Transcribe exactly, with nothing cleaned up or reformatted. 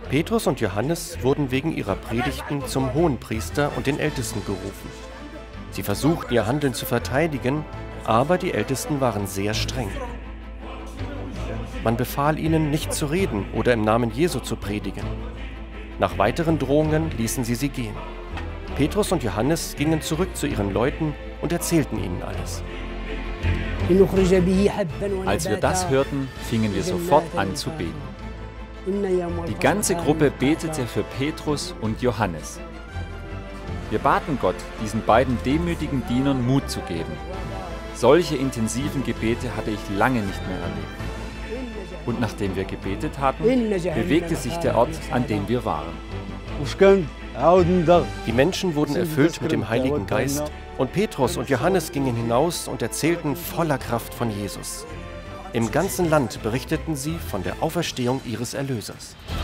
Petrus und Johannes wurden wegen ihrer Predigten zum Hohenpriester und den Ältesten gerufen. Sie versuchten, ihr Handeln zu verteidigen, aber die Ältesten waren sehr streng. Man befahl ihnen, nicht zu reden oder im Namen Jesu zu predigen. Nach weiteren Drohungen ließen sie sie gehen. Petrus und Johannes gingen zurück zu ihren Leuten und erzählten ihnen alles. Als wir das hörten, fingen wir sofort an zu beten. Die ganze Gruppe betete für Petrus und Johannes. Wir baten Gott, diesen beiden demütigen Dienern Mut zu geben. Solche intensiven Gebete hatte ich lange nicht mehr erlebt. Und nachdem wir gebetet hatten, bewegte sich der Ort, an dem wir waren. Die Menschen wurden erfüllt mit dem Heiligen Geist und Petrus und Johannes gingen hinaus und erzählten voller Kraft von Jesus. Im ganzen Land berichteten sie von der Auferstehung ihres Erlösers.